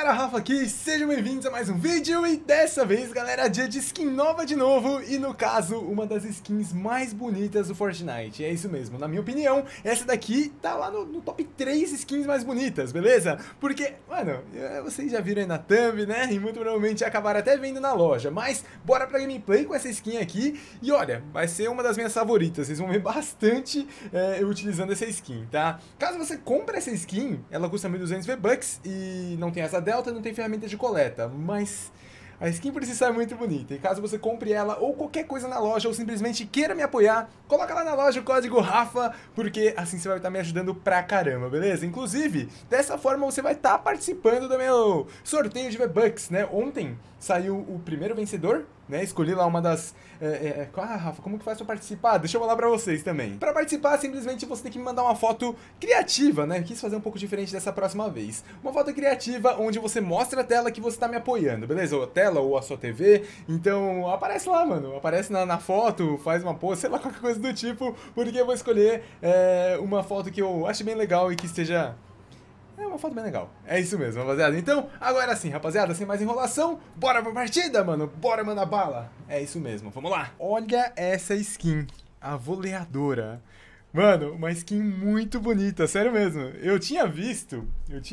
galera, Rafa aqui, sejam bem-vindos a mais um vídeo e dessa vez, galera, dia de skin nova de novo e no caso, uma das skins mais bonitas do Fortnite, é isso mesmo, na minha opinião, essa daqui tá lá no top 3 skins mais bonitas, beleza? Porque, mano, vocês já viram aí na thumb, né, e muito provavelmente acabaram até vendo na loja, mas bora pra gameplay com essa skin aqui e olha, vai ser uma das minhas favoritas, vocês vão ver bastante eu utilizando essa skin, tá? Caso você compre essa skin, ela custa 1.200 V-Bucks e não tem asa delta, não tem ferramenta de coleta, mas a skin por si só é muito bonita. E caso você compre ela ou qualquer coisa na loja ou simplesmente queira me apoiar, coloca lá na loja o código RAFA, porque assim você vai estar me ajudando pra caramba, beleza? Inclusive, dessa forma você vai estar participando do meu sorteio de V-Bucks, né? Ontem saiu o primeiro vencedor, né? Escolhi lá uma das... Rafa, como que faz pra participar? Deixa eu falar pra vocês também. Pra participar, simplesmente você tem que me mandar uma foto criativa, né? Quis fazer um pouco diferente dessa próxima vez. Uma foto criativa onde você mostra a tela que você tá me apoiando, beleza? Ou a tela, ou a sua TV. Então, aparece lá, mano. Aparece na foto, faz uma pose, sei lá, qualquer coisa do tipo. Porque eu vou escolher uma foto que eu ache bem legal e que esteja... É uma foto bem legal. É isso mesmo, rapaziada. Então, agora sim, rapaziada, sem mais enrolação, bora pra partida, mano. Bora mandar bala. É isso mesmo, vamos lá. Olha essa skin, a voleadora. Mano, uma skin muito bonita, sério mesmo. Eu tinha visto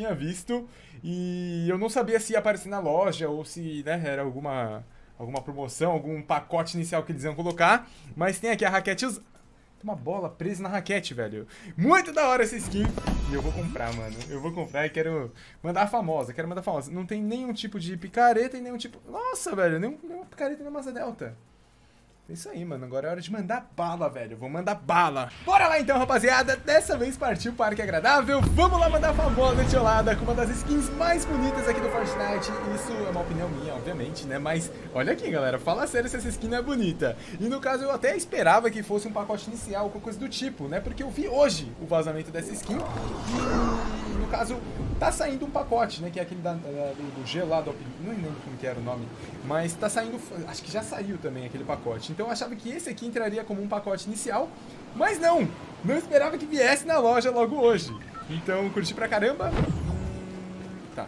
e eu não sabia se ia aparecer na loja ou se, né, era alguma promoção, algum pacote inicial que eles iam colocar. Mas tem aqui a raquete Tem uma bola presa na raquete, velho. Muito da hora essa skin. E eu vou comprar, mano. Eu vou comprar e quero mandar a famosa. Quero mandar a famosa. Não tem nenhum tipo de picareta e nenhum tipo... Nossa, velho. Nenhuma picareta nem massa delta. É isso aí, mano. Agora é hora de mandar bala, velho. Vou mandar bala. Bora lá então, rapaziada. Dessa vez partiu o Parque Agradável. Vamos lá mandar a famosa tiolada com uma das skins mais bonitas aqui do Fortnite. Isso é uma opinião minha, obviamente, né? Mas olha aqui, galera. Fala sério se essa skin não é bonita. E no caso, eu até esperava que fosse um pacote inicial ou coisa do tipo, né? Porque eu vi hoje o vazamento dessa skin. E no caso, tá saindo um pacote, né? Que é aquele do gelo lá, não lembro como que era o nome. Mas tá saindo... Acho que já saiu também aquele pacote. Então eu achava que esse aqui entraria como um pacote inicial, mas não esperava que viesse na loja logo hoje. Então curti pra caramba. Tá.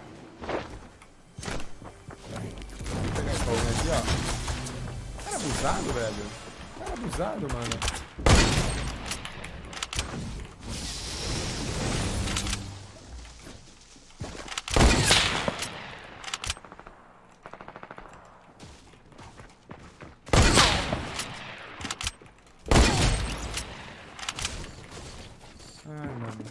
Vou pegar esse baúzinho aqui, ó. Cara abusado, velho. Cara abusado, mano. Ai, mano.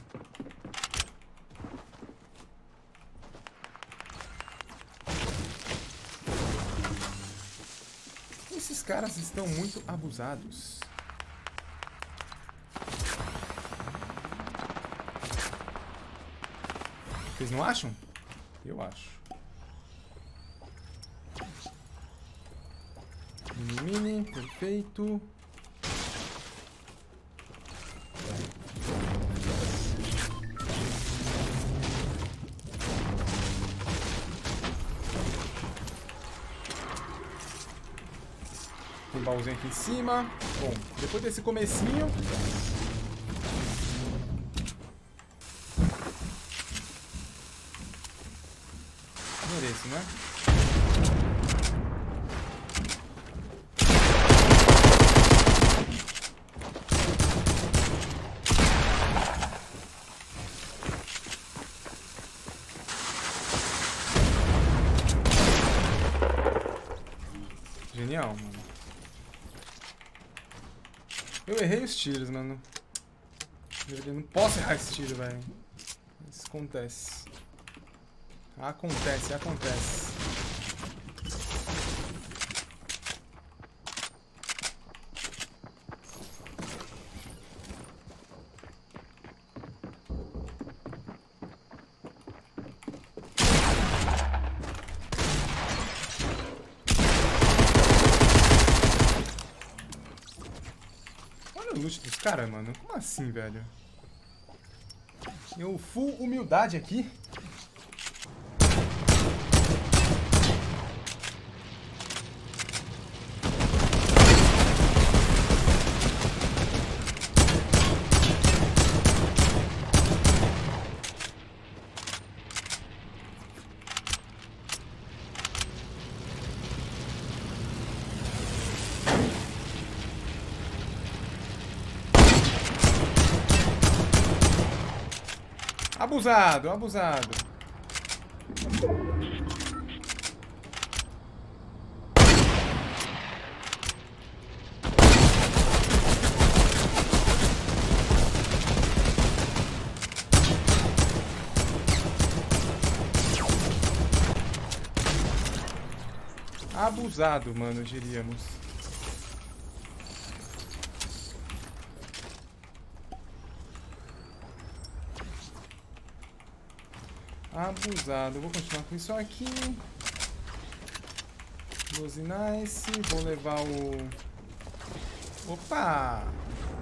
Esses caras estão muito abusados. Vocês não acham? Eu acho. Mini, perfeito. Tem um baúzinho aqui em cima. Bom, depois desse comecinho... Mereço, né? Genial, mano. Eu errei os tiros, mano. Eu não posso errar esse tiro, velho. Isso acontece. Acontece. Olha o loot dos caras, mano. Como assim, velho? Eu full humildade aqui. Abusado, abusado. Abusado, mano, diríamos. Abusado. Vou continuar com isso aqui. 12 nice. Vou levar o... Opa!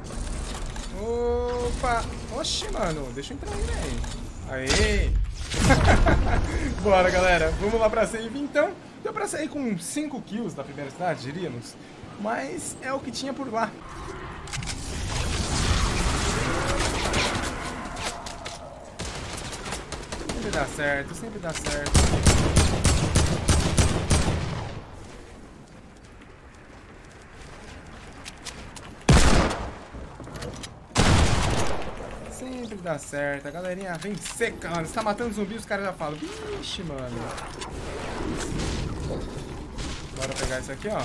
Opa! Oxi, mano. Deixa eu entrar aí, velho. Aê! Bora, galera. Vamos lá pra save, então. Deu pra sair com 5 kills na primeira cidade, diríamos. Mas é o que tinha por lá. Sempre dá certo, sempre dá certo. Sempre dá certo. A galerinha vem seca, mano. Você tá matando zumbi, os caras já falam. Vixe, mano. Bora pegar isso aqui, ó.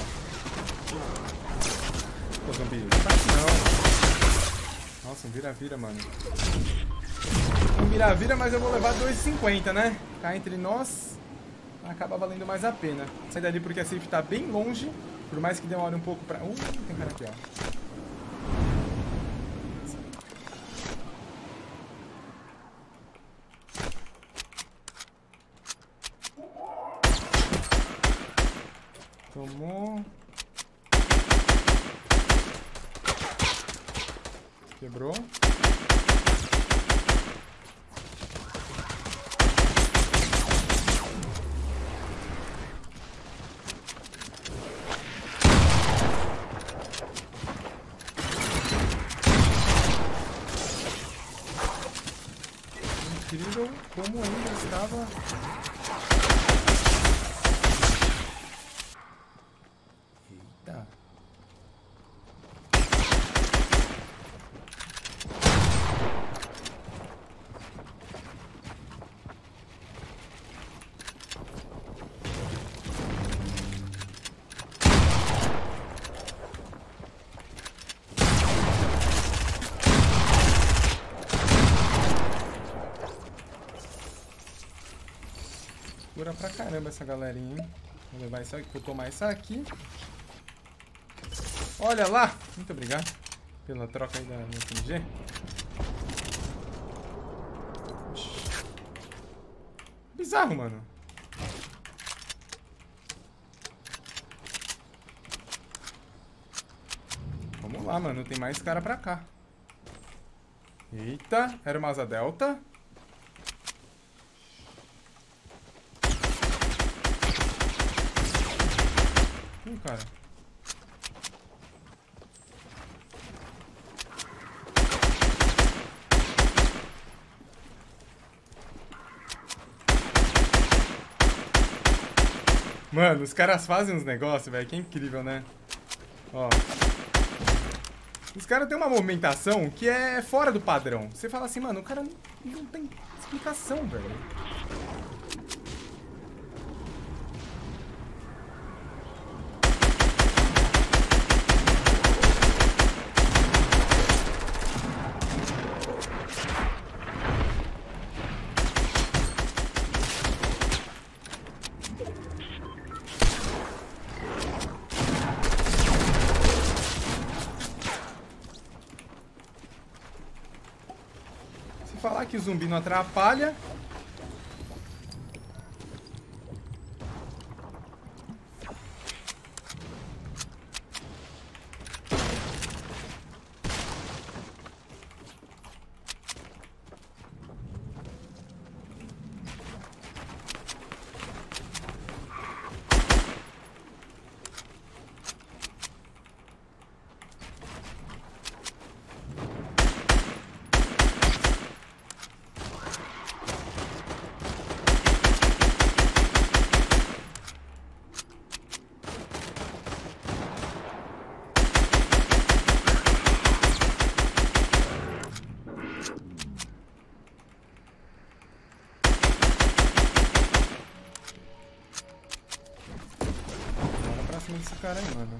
Pô, zumbi, não faz não. Nossa, um vira-vira, mano. Um vira-vira, mas eu vou levar 2,50, né? Cá entre nós, acaba valendo mais a pena. Sai dali porque a safe tá bem longe. Por mais que demore um pouco pra... tem cara aqui, ó. Tomou. Quebrou. Incrível como ainda estava... Eita. Cura pra caramba essa galerinha, hein? Vou levar isso aqui, vou tomar isso aqui. Olha lá! Muito obrigado pela troca aí da SMG. Bizarro, mano. Vamos lá, mano. Tem mais cara pra cá. Eita, era uma asa delta. Cara. Mano, os caras fazem uns negócios, velho, que é incrível, né? Ó. Os caras têm uma movimentação que é fora do padrão. Você fala assim, mano, o cara não tem explicação, velho. Falar que o zumbi não atrapalha. cara aí, mano.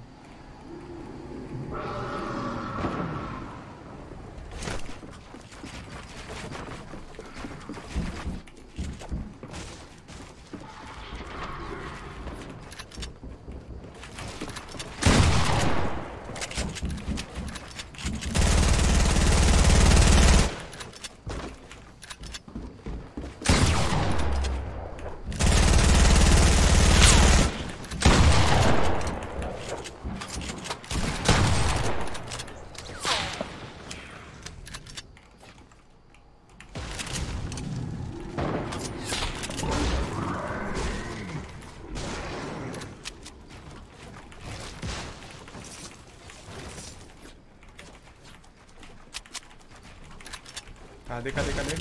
Cadê?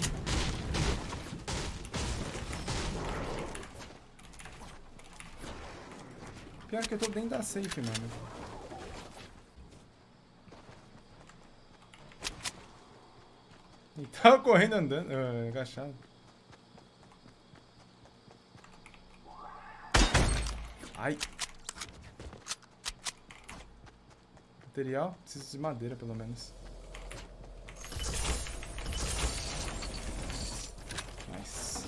Pior que eu tô dentro da safe, mano. E tava correndo andando, agachado. Ai. Material? Preciso de madeira, pelo menos. Nice.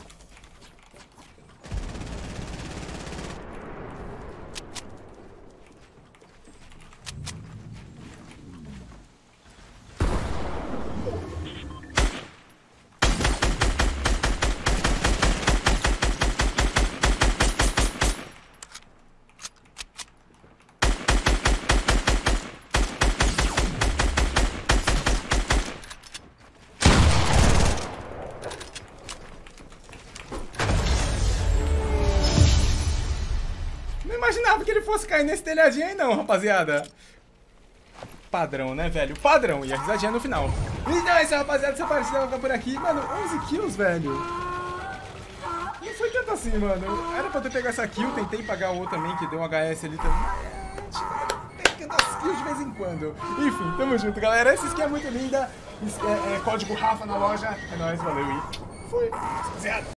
Imaginava que ele fosse cair nesse telhadinho aí não, rapaziada. Padrão, né, velho? Padrão. E a risadinha no final. Então é isso, rapaziada. Essa partida vai ficar por aqui. Mano, 11 kills, velho. Não foi tanto assim, mano. Era pra eu ter pegado essa kill. Tentei pagar o outro também, que deu um HS ali também. Pegando as kills de vez em quando. Enfim, tamo junto, galera. Essa skin é muito linda. Código Rafa na loja. É nóis, valeu e fui. Rapaziada.